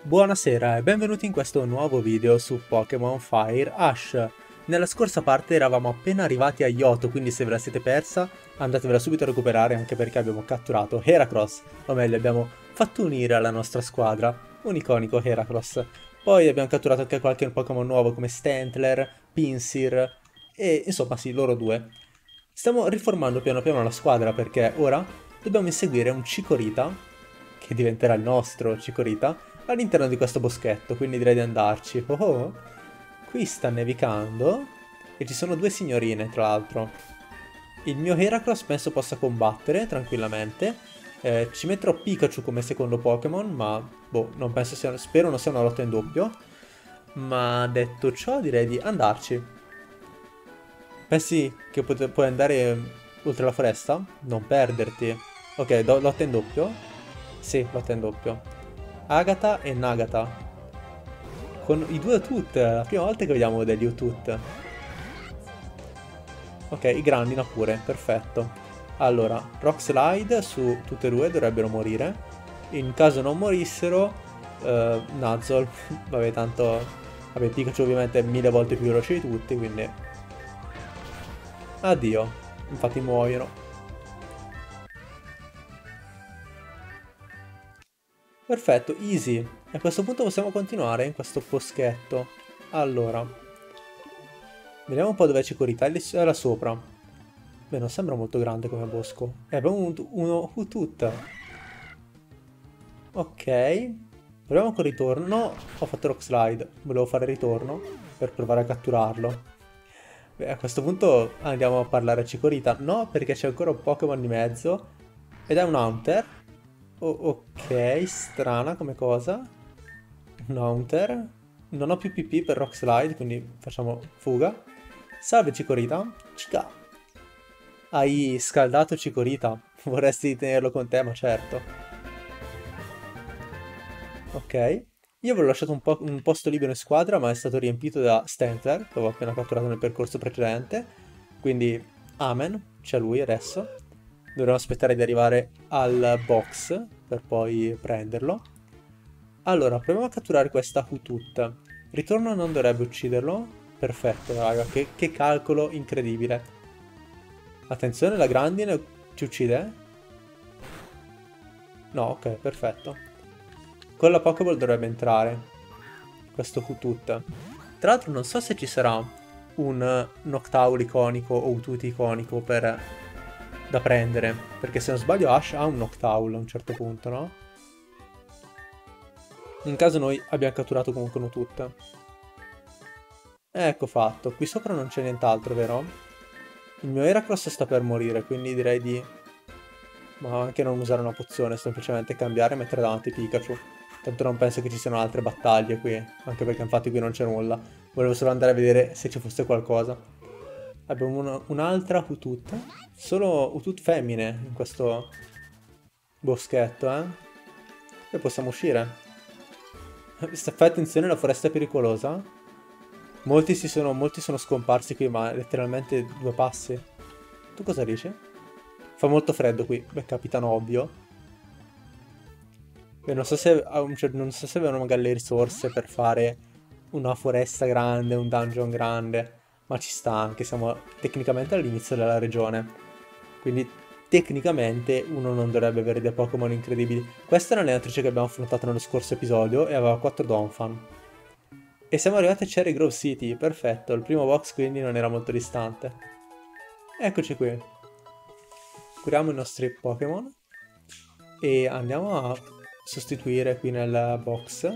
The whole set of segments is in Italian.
Buonasera e benvenuti in questo nuovo video su Pokémon Fire Ash. Nella scorsa parte eravamo appena arrivati a Yoto, quindi se ve la siete persa andatevela subito a recuperare, anche perché abbiamo catturato Heracross, o meglio abbiamo fatto unire alla nostra squadra un iconico Heracross. Poi abbiamo catturato anche qualche Pokémon nuovo come Stantler, Pinsir e insomma sì, loro due. Stiamo riformando piano piano la squadra perché ora dobbiamo inseguire un Chikorita, che diventerà il nostro Chikorita, all'interno di questo boschetto, quindi direi di andarci. Oh, oh. Qui sta nevicando e ci sono due signorine, tra l'altro. Il mio Heracross penso possa combattere tranquillamente. Ci metterò Pikachu come secondo Pokémon, ma boh, non penso sia, spero non sia una lotta in doppio. Ma detto ciò, direi di andarci. Pensi che puoi andare oltre la foresta? Non perderti. Ok, lotta in doppio? Sì, lotta in doppio. Agatha e Nagata. Con i due Utut, la prima volta che vediamo degli Utut. Ok, i Grandina pure, perfetto. Allora, Rock Slide su tutte e due dovrebbero morire. In caso non morissero, Nuzzle, vabbè tanto... Vabbè, Pikachu ovviamente è 1000 volte più veloce di tutti, quindi... Addio, infatti muoiono. Perfetto, easy. E a questo punto possiamo continuare in questo boschetto. Allora, vediamo un po' dove c'è Corita. È là sopra. Beh, non sembra molto grande come bosco. Abbiamo uno Hutut. Ok. Proviamo con ritorno. No, ho fatto Rock Slide. Volevo fare ritorno per provare a catturarlo. Beh, a questo punto andiamo a parlare a Cicorita. No, perché c'è ancora un Pokémon di mezzo. Ed è un Haunter. Ok, strana come cosa. Un Haunter. Non ho più PP per Rock Slide, quindi facciamo fuga. Salve Cicorita. Cica. Hai scaldato Cicorita. Vorresti tenerlo con te, ma certo. Ok. Io avevo lasciato un posto libero in squadra, ma è stato riempito da Stantler, che avevo appena catturato nel percorso precedente. Quindi, amen, c'è lui adesso. Dovremo aspettare di arrivare al box per poi prenderlo. Allora, proviamo a catturare questa Hutut. Ritorno non dovrebbe ucciderlo. Perfetto, raga, che calcolo incredibile. Attenzione, la grandine ci uccide? No, ok, perfetto. Con la Pokéball dovrebbe entrare questo Hutut. Tra l'altro non so se ci sarà un Noctowl iconico o Utut iconico da prendere, perché se non sbaglio Ash ha un Noctowl a un certo punto, no? In caso noi abbiamo catturato comunque un Utut. Ecco fatto, qui sopra non c'è nient'altro, vero? Il mio Heracross sta per morire, quindi direi di... Ma anche non usare una pozione, semplicemente cambiare e mettere davanti Pikachu. Tanto non penso che ci siano altre battaglie qui, anche perché infatti qui non c'è nulla. Volevo solo andare a vedere se ci fosse qualcosa. Abbiamo un'altra Utut. Solo Utut femmine in questo boschetto, eh? E possiamo uscire. Fai attenzione, la foresta è pericolosa. Molti sono scomparsi qui, ma letteralmente due passi. Tu cosa dici? Fa molto freddo qui, beh, capitano ovvio. Beh, non so se, non so se avevano magari le risorse per fare una foresta grande, un dungeon grande, ma ci sta anche, siamo tecnicamente all'inizio della regione. Quindi tecnicamente uno non dovrebbe avere dei Pokémon incredibili. Questa è l'allenatrice che abbiamo affrontato nello scorso episodio e aveva 4 Donphan. E siamo arrivati a Cherry Grove City, perfetto, il primo box quindi non era molto distante. Eccoci qui. Curiamo i nostri Pokémon e andiamo a sostituire qui nel box.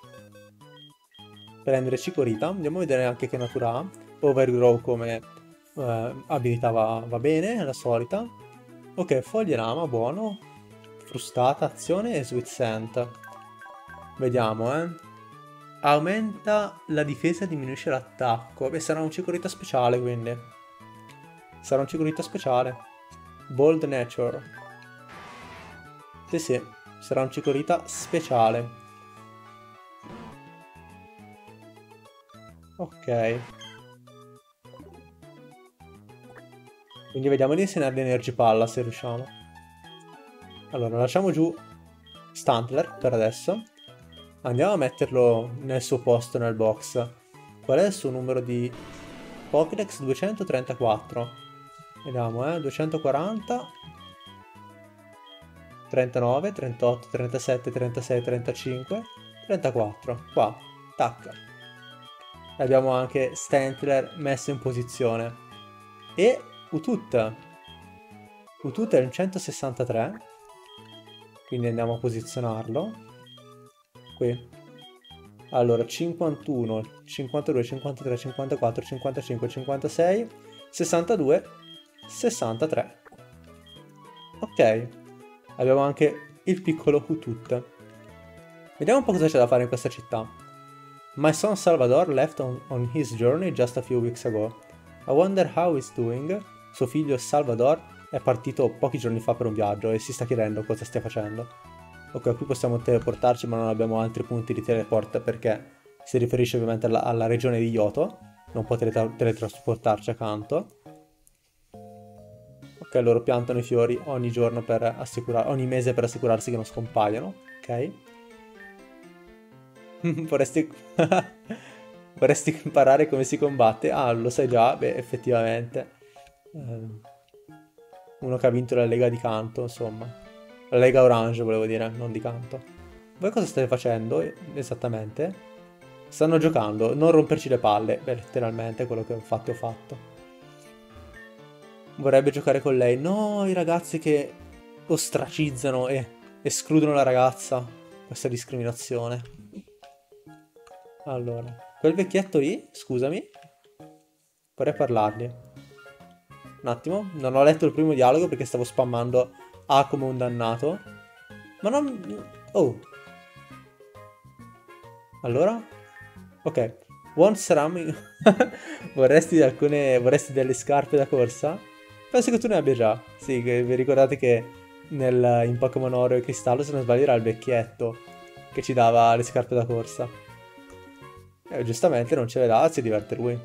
Prendere Cicorita, andiamo a vedere anche che natura ha. Overgrow come abilità va bene, è la solita. Ok, foglie lama, buono. Frustata, azione e Sweet Scent. Vediamo, Aumenta la difesa e diminuisce l'attacco. Beh, sarà un Cicorita speciale, quindi. Sarà un Cicorita speciale. Bold Nature. Sì, sì, sarà un Cicorita speciale. Ok. Quindi vediamo di insegnargli Energy Palla se riusciamo. Allora, lasciamo giù Stantler per adesso. Andiamo a metterlo nel suo posto nel box. Qual è il suo numero di Pokédex? 234. Vediamo, 240, 39, 38, 37, 36, 35, 34. Qua, tac. Abbiamo anche Stantler messo in posizione. E Utut. Utut è il 163. Quindi andiamo a posizionarlo. Qui. Allora, 51, 52, 53, 54, 55, 56, 62, 63. Ok. Abbiamo anche il piccolo Utut. Vediamo un po' cosa c'è da fare in questa città. My son Salvador left on his journey just a few weeks ago. I wonder how he's doing. Suo figlio Salvador è partito pochi giorni fa per un viaggio e si sta chiedendo cosa stia facendo. Ok, qui possiamo teleportarci, ma non abbiamo altri punti di teleport perché si riferisce ovviamente alla regione di Yoto. Non può teletrasportarci accanto. Ok, loro piantano i fiori ogni giorno ogni mese per assicurarsi che non scompaiano. Ok. Vorresti... Vorresti imparare come si combatte? Ah, lo sai già? Beh, effettivamente. Uno che ha vinto la Lega di canto, insomma. La Lega Orange, volevo dire, non di canto. Voi cosa state facendo esattamente? Stanno giocando, non romperci le palle. Beh, letteralmente quello che ho fatto. Vorrebbe giocare con lei. No, i ragazzi che ostracizzano e escludono la ragazza. Questa discriminazione. Allora, quel vecchietto lì, scusami, vorrei parlargli. Un attimo, non ho letto il primo dialogo perché stavo spammando A come un dannato. Ma non... Oh. Allora? Ok. One ceramic... Vorresti delle scarpe da corsa? Penso che tu ne abbia già. Sì, che vi ricordate che in Pokémon Oro e Cristallo, se non sbaglio, era il vecchietto che ci dava le scarpe da corsa. Giustamente non ce le dà, si diverte lui.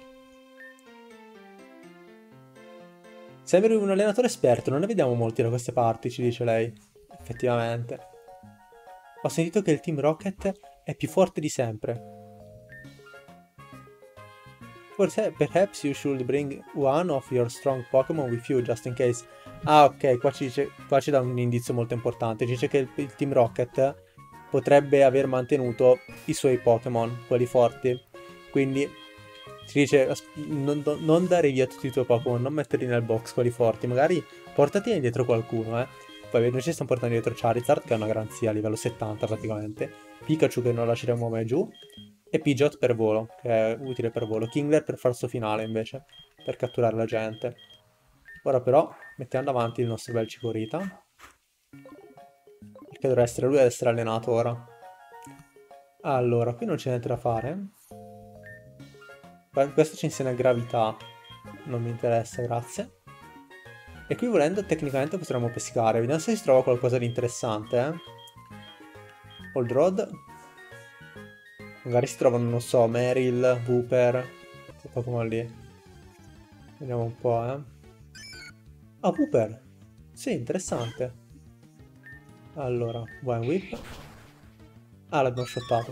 Sembri un allenatore esperto, non ne vediamo molti da queste parti, ci dice lei. Effettivamente. Ho sentito che il Team Rocket è più forte di sempre. Forse, perhaps you should bring one of your strong Pokémon with you, just in case. Ah, ok, qua ci dà un indizio molto importante. Ci dice che il Team Rocket potrebbe aver mantenuto i suoi Pokémon, quelli forti. Quindi ci dice non dare via tutti i tuoi Pokémon, non metterli nel box quelli forti. Magari portati indietro qualcuno, eh. Poi noi ci stiamo portando dietro Charizard, che è una garanzia a livello 70 praticamente. Pikachu che non lasceremo mai giù. E Pidgeot per volo, che è utile per volo. Kingler per falso finale invece, per catturare la gente. Ora però mettiamo davanti il nostro bel Cicorita, che dovrà essere lui ad essere allenato ora. Allora, qui non c'è niente da fare. Questo ci insegna gravità, non mi interessa, grazie. E qui volendo tecnicamente potremmo pescare, vediamo se si trova qualcosa di interessante, Old Road. Magari si trovano, non so, Meryl, Wooper, quei Pokémon lì. Vediamo un po', Ah, Wooper! Sì, interessante. Allora, One Whip. Ah, l'abbiamo shottato.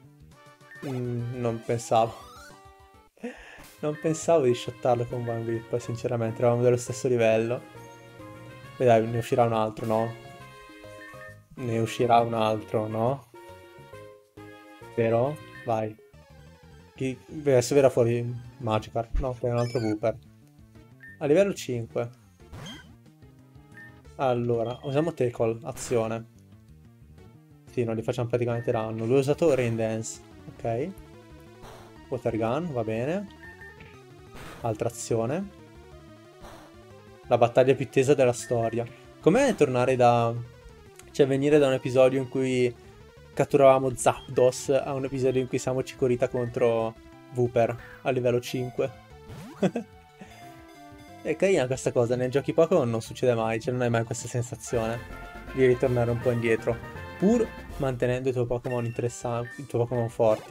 Non pensavo. Non pensavo di shottarlo con One Whip, sinceramente, eravamo dello stesso livello. E dai, ne uscirà un altro, no? Ne uscirà un altro, no? Però, vai. Beh, adesso verrà fuori Magikarp. No, è un altro Wooper. A livello 5. Allora, usiamo Tackle, azione. Sì, non gli facciamo praticamente danno. Lui ha usato Rain Dance. Ok. Water Gun, va bene. Altra azione. La battaglia più tesa della storia. Com'è tornare da... Cioè, venire da un episodio in cui catturavamo Zapdos a un episodio in cui siamo Cicorita contro Wooper a livello 5. È carina questa cosa, nei giochi Pokémon non succede mai, cioè non hai mai questa sensazione di ritornare un po' indietro, pur mantenendo i tuoi Pokémon interessanti, i tuoi Pokémon forti,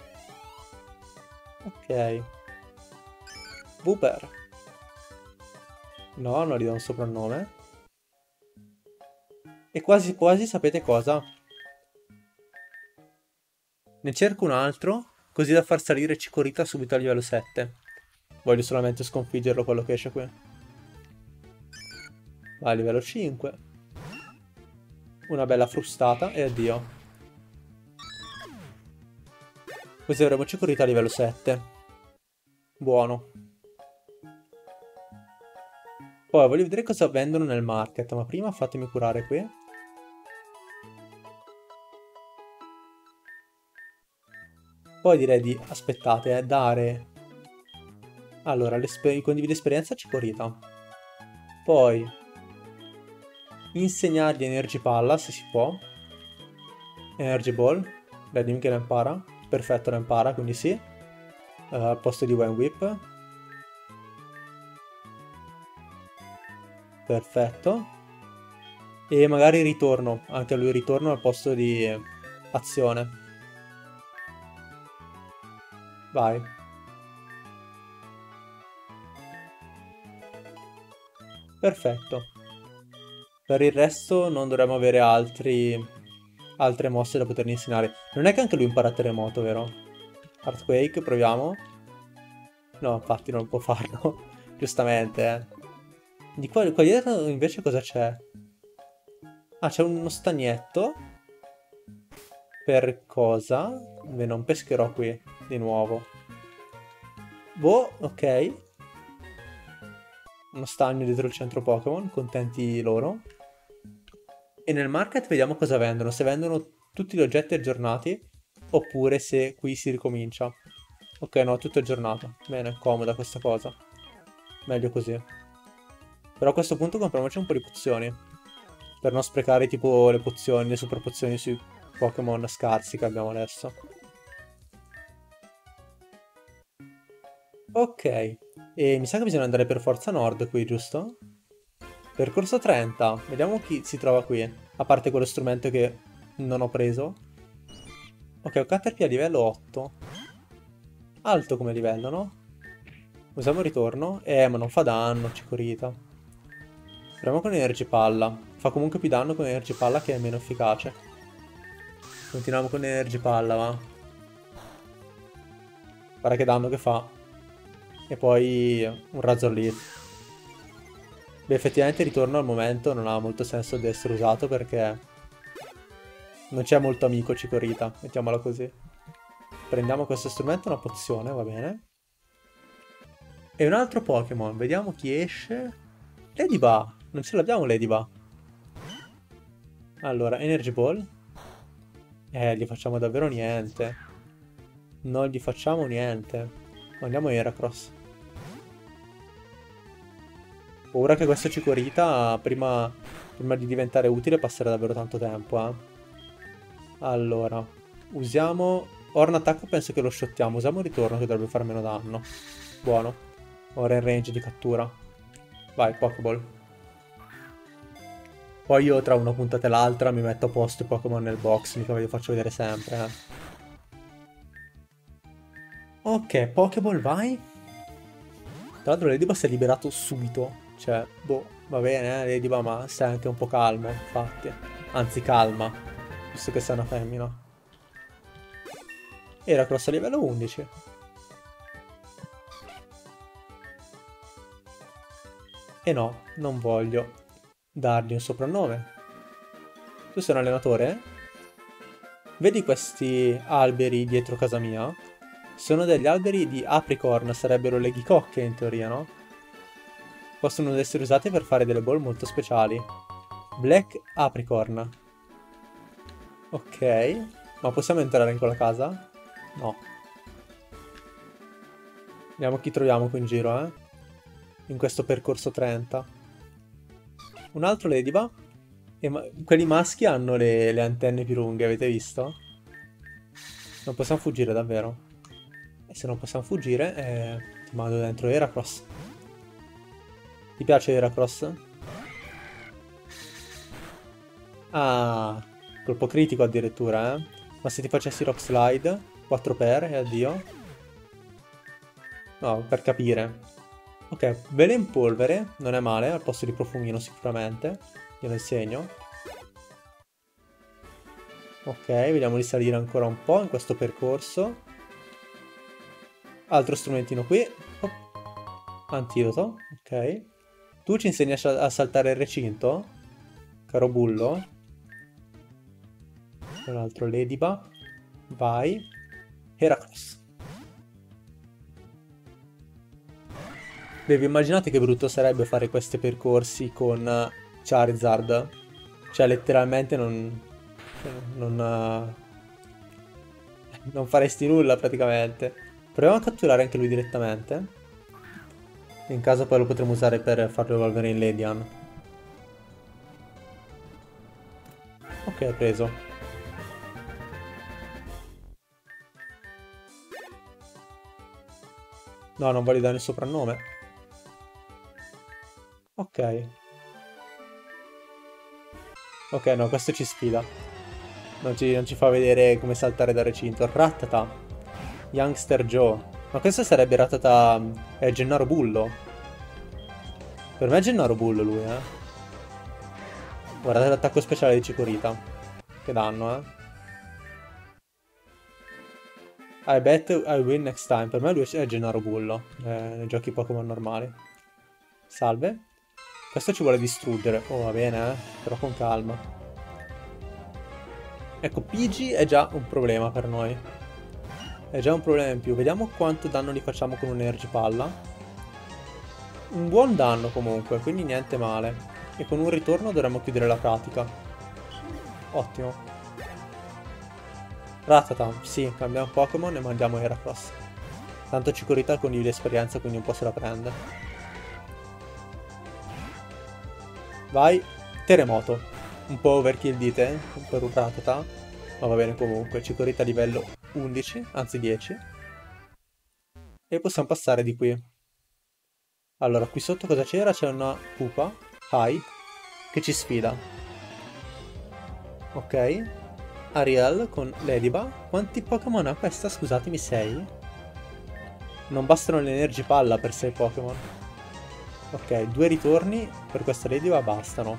Ok. Wooper. No, non gli do un soprannome. E quasi quasi sapete cosa? Ne cerco un altro, così da far salire Cicorita subito a livello 7. Voglio solamente sconfiggerlo quello che esce qui. Va a livello 5. Una bella frustata e addio. Così avremo Cicorita a livello 7. Buono. Poi voglio vedere cosa vendono nel market, ma prima fatemi curare qui. Poi direi di, aspettate, dare... Allora, i condividi esperienza a Cicorita. Poi insegnargli Energy Palla se si può. Energy Ball. Vediamo che lo impara. Perfetto, lo impara, quindi sì. Al posto di Wine Whip. Perfetto. E magari ritorno. Anche a lui ritorno al posto di azione. Vai. Perfetto. Per il resto non dovremmo avere altre mosse da potergli insegnare. Non è che anche lui impara terremoto, vero? Earthquake, proviamo. No, infatti non può farlo. Giustamente, Di qua dietro invece cosa c'è? Ah, c'è uno stagnetto. Per cosa? Beh, non pescherò qui, di nuovo. Boh, ok. Uno stagno dietro il centro Pokémon, contenti loro. E nel market vediamo cosa vendono, se vendono tutti gli oggetti aggiornati oppure se qui si ricomincia. Ok, no, tutto aggiornato. Bene, comoda questa cosa. Meglio così. Però a questo punto compriamoci un po' di pozioni. Per non sprecare tipo le pozioni, le super pozioni sui Pokémon scarsi che abbiamo adesso. Ok, e mi sa che bisogna andare per forza a nord qui, giusto? Percorso 30, vediamo chi si trova qui. A parte quello strumento che non ho preso. Ok, ho Caterpie a livello 8. Alto come livello, no? Usiamo il ritorno. Ma non fa danno, Cicorita. Proviamo con Energy Palla. Fa comunque più danno con Energy Palla che è meno efficace. Continuiamo con Energy Palla, va. Guarda che danno che fa. E poi un Razor Leaf. Beh, effettivamente il ritorno al momento non ha molto senso di essere usato perché non c'è molto amico Cicorita, mettiamola così. Prendiamo questo strumento, una pozione, va bene. E un altro Pokémon, vediamo chi esce. Ladybug, non ce l'abbiamo Ladybug. Allora, Energy Ball. Gli facciamo davvero niente. Non gli facciamo niente. Andiamo a Heracross. Ora che questo Cicorita, prima di diventare utile, passerà davvero tanto tempo, Allora, usiamo... Horn Attack penso che lo shottiamo. Usiamo il ritorno che dovrebbe fare meno danno. Buono. Ora è in range di cattura. Vai, Pokéball. Poi io tra una puntata e l'altra mi metto a posto i Pokémon nel box, mica ve li faccio vedere sempre, Ok, Pokéball, vai. Tra l'altro Ladybug si è liberato subito. Cioè, boh, va bene, Ladybug, ma stai anche un po' calmo, infatti. Anzi, calma, visto che sei una femmina. Heracross a livello 11. E no, non voglio dargli un soprannome. Tu sei un allenatore? Vedi questi alberi dietro casa mia? Sono degli alberi di apricorn, sarebbero le ghicocche in teoria, no? Possono essere usate per fare delle ball molto speciali. Black apricorn. Ok, ma possiamo entrare in quella casa? No. Vediamo chi troviamo qui in giro, in questo percorso 30. Un altro Ladybug. Quelli maschi hanno le antenne più lunghe, avete visto? Non possiamo fuggire davvero. E se non possiamo fuggire, ti mando dentro Heracross. Ti piace Heracross? Ah, colpo critico addirittura, Ma se ti facessi Rock Slide, 4x e addio. No, per capire. Ok, velo in polvere, non è male, al posto di profumino sicuramente. Glielo insegno. Ok, vediamo di salire ancora un po' in questo percorso. Altro strumentino qui. Oh, antidoto, ok. Tu ci insegni a saltare il recinto? Caro bullo. Un altro Ladybug. Vai. Heracross. Beh, vi immaginate che brutto sarebbe fare questi percorsi con Charizard? Cioè, letteralmente non, non faresti nulla praticamente. Proviamo a catturare anche lui direttamente. In caso poi lo potremo usare per farlo evolvere in Ledian. Ok, ho preso. No, non voglio dare il soprannome. Ok. Ok, no, questo ci sfida. Non ci fa vedere come saltare dal recinto. Rattata. Youngster Joe. Ma questo sarebbe Rattata Gennaro Bullo. Per me è Gennaro Bullo lui, eh. Guardate l'attacco speciale di Cicorita. Che danno, eh. I bet I win next time. Per me lui è Gennaro Bullo. Nei giochi Pokémon normali. Salve. Questo ci vuole distruggere. Oh, va bene, eh. Però con calma. Ecco, Pidgey è già un problema per noi. È già un problema in più. Vediamo quanto danno gli facciamo con un'Energy Palla. Un buon danno comunque, quindi niente male. E con un ritorno dovremmo chiudere la pratica. Ottimo. Ratata, sì, cambiamo Pokémon e mandiamo Heracross. Tanto Cicorita condivide esperienza, quindi un po' se la prende. Vai, Terremoto. Un po' overkill dite per un Ratata, ma va bene comunque. Cicorita livello 11, anzi 10. E possiamo passare di qui. Allora, qui sotto cosa c'era? C'è una pupa, Hai, che ci sfida. Ok. Ariel con Ladybug. Quanti Pokémon ha questa? Scusatemi, 6? Non bastano le Energy Palla per 6 Pokémon. Ok, 2 ritorni per questa Ladybug bastano.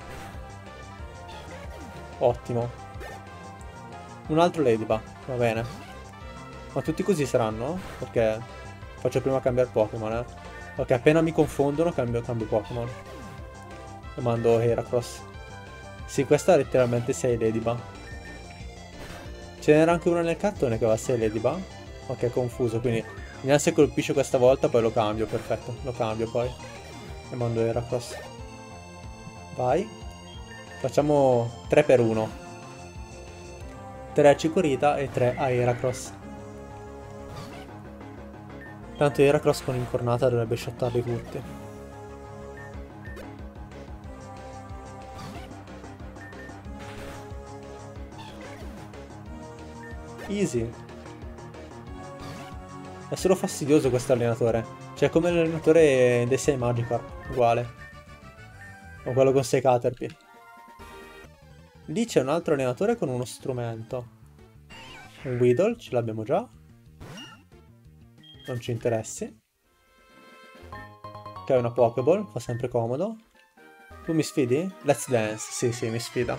Ottimo. Un altro Ladybug, va bene. Ma tutti così saranno? Perché faccio prima cambiare Pokémon, eh. Ok, appena mi confondono cambio Pokémon. E mando Heracross. Sì, questa ha letteralmente 6 Ladybug. Ce n'era anche una nel cartone che aveva 6 Ladybug. Ok, confuso, quindi vediamo se colpisce questa volta, poi lo cambio, perfetto. Lo cambio poi. E mando Heracross. Vai. Facciamo 3 per 1. 3 a Cicorita e 3 a Heracross. Tanto Heracross con incornata dovrebbe shottarli tutti. Easy. È solo fastidioso questo allenatore. Cioè come l'allenatore dei 6 Magikarp. Uguale. O quello con 6 Caterpie. Lì c'è un altro allenatore con uno strumento. Un Weedle, ce l'abbiamo già. Non ci interessi. Ok, una Pokéball, fa sempre comodo. Tu mi sfidi? Let's Dance. Sì, sì, mi sfida.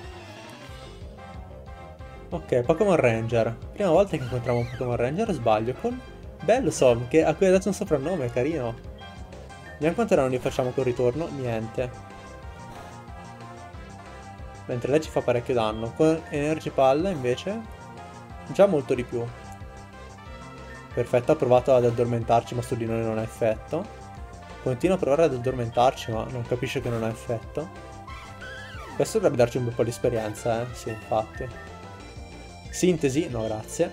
Ok, Pokémon Ranger. Prima volta che incontriamo un Pokémon Ranger, sbaglio, con Bellosov, a cui ha dato un soprannome, carino. Vediamo quanto danno gli facciamo col ritorno. Niente. Mentre lei ci fa parecchio danno. Con Energy Palla, invece, già molto di più. Perfetto, ha provato ad addormentarci, ma su di noi non ha effetto. Continua a provare ad addormentarci, ma non capisce che non ha effetto. Questo dovrebbe darci un bel po' di esperienza, eh? Sì, infatti. Sintesi, no grazie.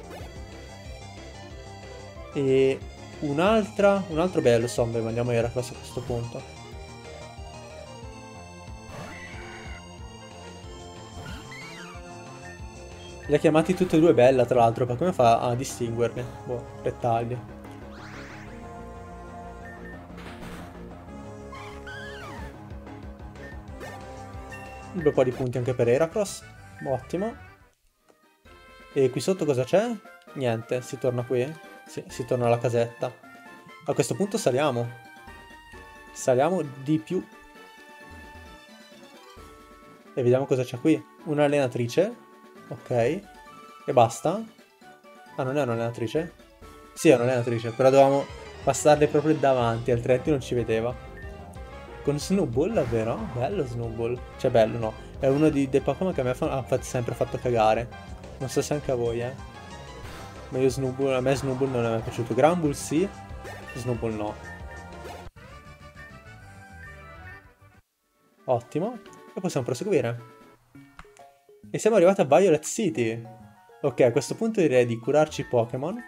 E un altro bello Sombre, mandiamo Heracross a questo punto. Li ha chiamati tutti e due Bella, tra l'altro, ma come fa a distinguerli? Boh, dettagli. Un bel po' di punti anche per Heracross. Ottimo. E qui sotto cosa c'è? Niente, si torna qui? Sì, si torna alla casetta. A questo punto saliamo. Saliamo di più. E vediamo cosa c'è qui. Un'allenatrice. Ok. E basta? Ah, non è un'allenatrice? Sì, è un'allenatrice, però dovevamo passarle proprio davanti, altrimenti non ci vedeva. Con Snowball, davvero? Bello Snowball. Cioè, bello, no. È uno dei Pokémon che a me ha sempre fatto cagare. Non so se anche a voi, eh. Ma io Snowball, a me Snowball non è mai piaciuto. Granbull sì, Snowball no. Ottimo. E possiamo proseguire. E siamo arrivati a Violet City. Ok, a questo punto direi di curarci i Pokémon.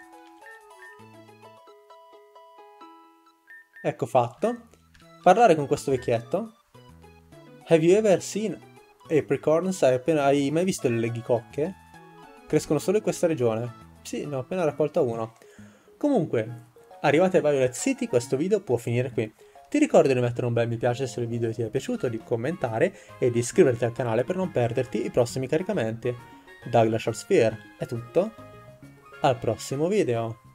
Ecco fatto. Parlare con questo vecchietto. Have you ever seen apricorns? Hai mai visto le leghicocche? Crescono solo in questa regione. Sì, ne ho appena raccolta uno. Comunque, arrivati a Violet City, questo video può finire qui. Ti ricordo di mettere un bel mi piace se il video ti è piaciuto, di commentare e di iscriverti al canale per non perderti i prossimi caricamenti. Da Glacial Sphere è tutto, al prossimo video!